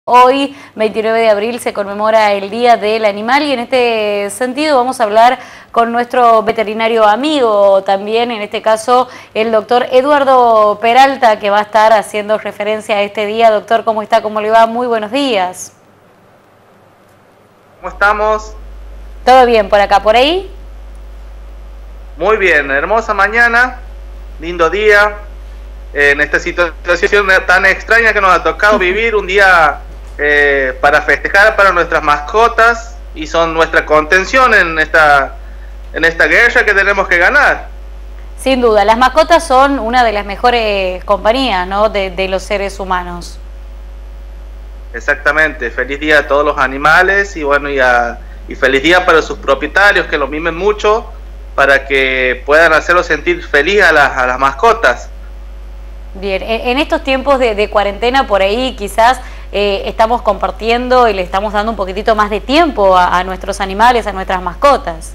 Hoy, 29 de abril, se conmemora el Día del Animal y en este sentido vamos a hablar con nuestro veterinario amigo, también en este caso el doctor Eduardo Peralta, que va a estar haciendo referencia a este día. Doctor, ¿cómo está? ¿Cómo le va? Muy buenos días. ¿Cómo estamos? ¿Todo bien por acá, por ahí? Muy bien, hermosa mañana, lindo día, en esta situación tan extraña que nos ha tocado vivir, un día para festejar para nuestras mascotas y son nuestra contención en esta guerra que tenemos que ganar. Sin duda, las mascotas son una de las mejores compañías, ¿no?, de los seres humanos. Exactamente, feliz día a todos los animales y bueno, y feliz día para sus propietarios, que los mimen mucho para que puedan hacerlos sentir feliz a las mascotas. Bien, en estos tiempos de cuarentena por ahí quizás estamos compartiendo y le estamos dando un poquitito más de tiempo a nuestros animales, a nuestras mascotas.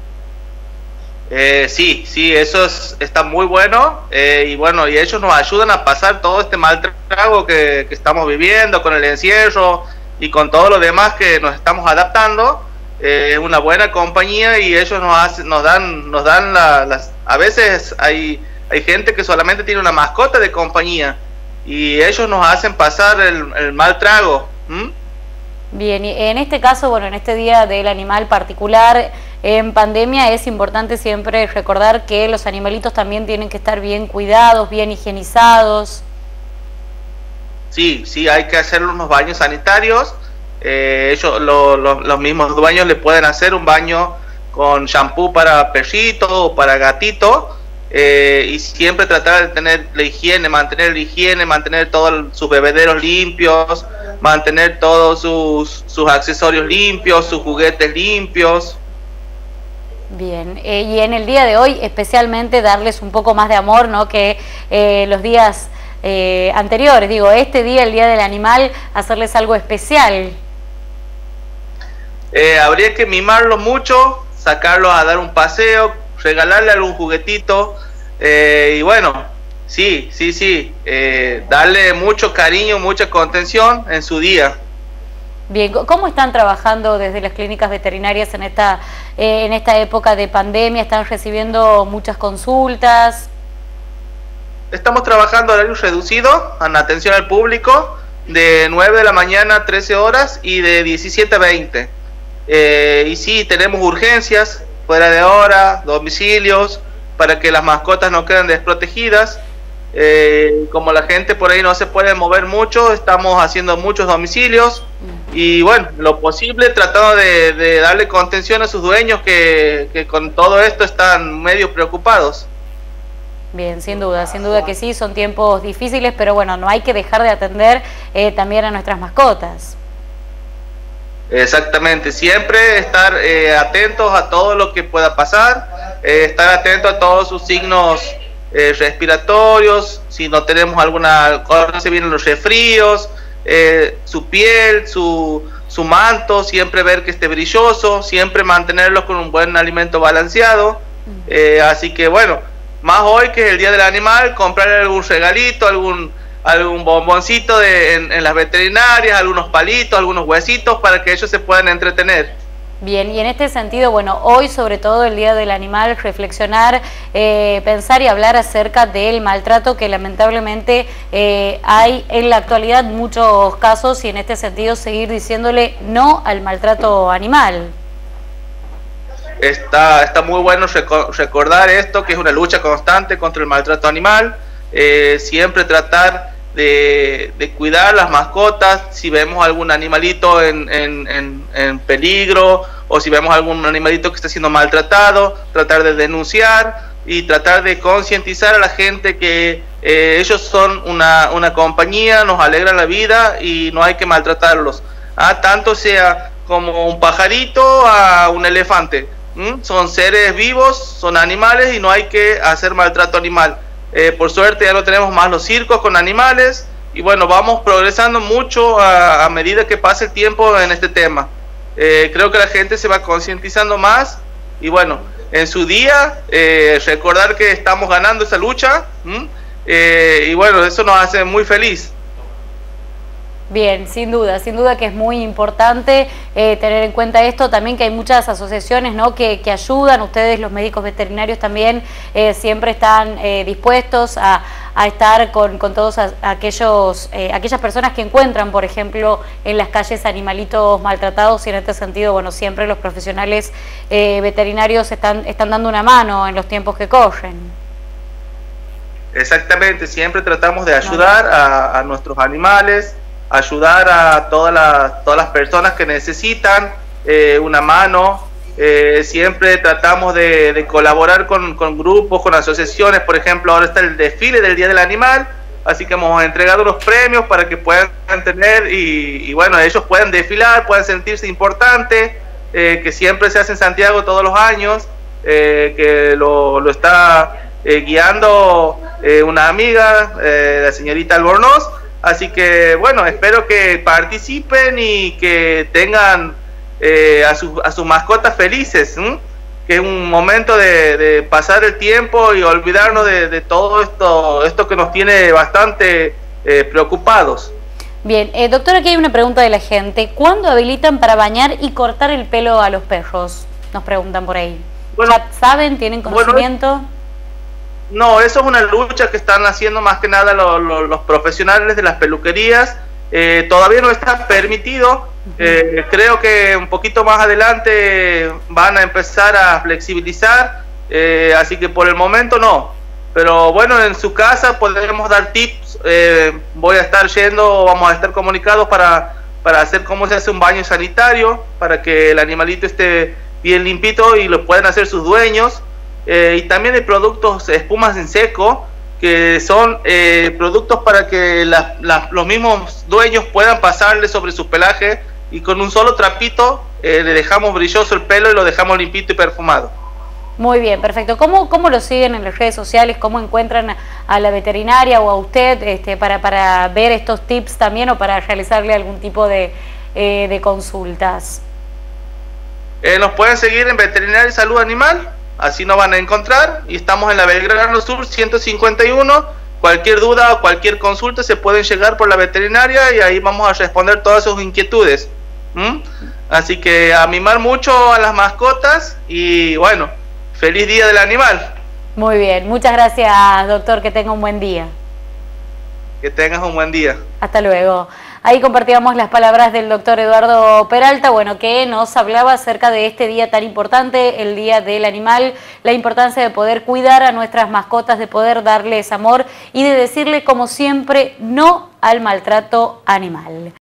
Sí, eso está muy bueno y bueno, y ellos nos ayudan a pasar todo este mal trago que estamos viviendo con el encierro y con todo lo demás que nos estamos adaptando. Es una buena compañía y ellos nos dan a veces hay gente que solamente tiene una mascota de compañía y ellos nos hacen pasar el mal trago. Bien, y en este caso, bueno, en este Día del Animal particular, en pandemia es importante siempre recordar que los animalitos también tienen que estar bien cuidados, bien higienizados. Sí, hay que hacer unos baños sanitarios. Los mismos dueños le pueden hacer un baño con shampoo para perrito o para gatito. Y siempre tratar de tener la higiene, mantener todos sus bebederos limpios, mantener todos sus accesorios limpios, sus juguetes limpios. Bien, y en el día de hoy especialmente darles un poco más de amor, ¿no?, que los días anteriores. Digo, este día, el Día del Animal, hacerles algo especial. Habría que mimarlos mucho, sacarlos a dar un paseo, regalarle algún juguetito y bueno, sí, darle mucho cariño, mucha contención en su día. Bien, ¿cómo están trabajando desde las clínicas veterinarias en esta época de pandemia? ¿Están recibiendo muchas consultas? Estamos trabajando a horario reducido, en atención al público, de 9 de la mañana a 13 horas y de 17 a 20. Y sí, tenemos urgencias, fuera de hora, domicilios, para que las mascotas no queden desprotegidas. Como la gente por ahí no se puede mover mucho, estamos haciendo muchos domicilios y bueno, lo posible tratando de darle contención a sus dueños que con todo esto están medio preocupados. Bien, sin duda que sí, son tiempos difíciles, pero bueno, no hay que dejar de atender también a nuestras mascotas. Exactamente, siempre estar atentos a todo lo que pueda pasar, estar atentos a todos sus signos respiratorios, si no tenemos ahora se vienen los resfríos, su piel, su manto, siempre ver que esté brilloso, siempre mantenerlos con un buen alimento balanceado. Así que bueno, más hoy que es el Día del Animal, comprarle algún regalito, algún bomboncito en las veterinarias, algunos palitos, algunos huesitos para que ellos se puedan entretener. Bien, y en este sentido, bueno, hoy sobre todo el Día del Animal, reflexionar, pensar y hablar acerca del maltrato que lamentablemente hay en la actualidad muchos casos y en este sentido seguir diciéndole no al maltrato animal. Está muy bueno recordar esto, que es una lucha constante contra el maltrato animal, siempre tratar de cuidar las mascotas. Si vemos algún animalito en peligro o si vemos algún animalito que está siendo maltratado, tratar de denunciar y tratar de concientizar a la gente que ellos son una compañía, nos alegran la vida y no hay que maltratarlos, tanto sea como un pajarito a un elefante. Son seres vivos, son animales y no hay que hacer maltrato animal. Por suerte ya no tenemos más los circos con animales y bueno, vamos progresando mucho a medida que pasa el tiempo en este tema. Creo que la gente se va concientizando más y bueno, en su día recordar que estamos ganando esa lucha y bueno, eso nos hace muy feliz. Bien, sin duda que es muy importante tener en cuenta esto, también que hay muchas asociaciones, ¿no?, que ayudan. Ustedes, los médicos veterinarios, también siempre están dispuestos a estar con todos aquellas personas que encuentran, por ejemplo, en las calles animalitos maltratados, y en este sentido, bueno, siempre los profesionales veterinarios están dando una mano en los tiempos que corren. Exactamente, siempre tratamos de ayudar a nuestros animales, ayudar a todas las personas que necesitan una mano. Siempre tratamos de colaborar con grupos, con asociaciones. Por ejemplo, ahora está el desfile del Día del Animal, así que hemos entregado los premios para que puedan tener y bueno, ellos puedan desfilar, puedan sentirse importantes, que siempre se hace en Santiago todos los años, que lo está guiando una amiga, la señorita Albornoz. Así que bueno, espero que participen y que tengan a sus mascotas felices, ¿sí? Que es un momento de pasar el tiempo y olvidarnos de todo esto que nos tiene bastante preocupados. Bien, doctor, aquí hay una pregunta de la gente. ¿Cuándo habilitan para bañar y cortar el pelo a los perros? Nos preguntan por ahí. Bueno, ¿ya saben? ¿Tienen conocimiento? No, eso es una lucha que están haciendo más que nada los profesionales de las peluquerías. Todavía no está permitido. Creo que un poquito más adelante van a empezar a flexibilizar, así que por el momento no. Pero bueno, en su casa podremos dar tips. Voy a estar yendo, vamos a estar comunicados para hacer cómo se hace un baño sanitario, para que el animalito esté bien limpito y lo puedan hacer sus dueños. Y también hay productos, espumas en seco, que son productos para que los mismos dueños puedan pasarle sobre su pelaje, y con un solo trapito le dejamos brilloso el pelo y lo dejamos limpito y perfumado. Muy bien, perfecto. ¿Cómo lo siguen en las redes sociales? ¿Cómo encuentran a la veterinaria o a usted para ver estos tips también, o para realizarle algún tipo de consultas? Nos pueden seguir en Veterinaria y Salud Animal. Así nos van a encontrar, y estamos en la Belgrano Sur 151. Cualquier duda o cualquier consulta se pueden llegar por la veterinaria y ahí vamos a responder todas sus inquietudes. Así que a mimar mucho a las mascotas y bueno, feliz Día del Animal. Muy bien, muchas gracias, doctor, que tenga un buen día. Que tengas un buen día. Hasta luego. Ahí compartíamos las palabras del doctor Eduardo Peralta, bueno, que nos hablaba acerca de este día tan importante, el Día del Animal, la importancia de poder cuidar a nuestras mascotas, de poder darles amor y de decirle, como siempre, no al maltrato animal.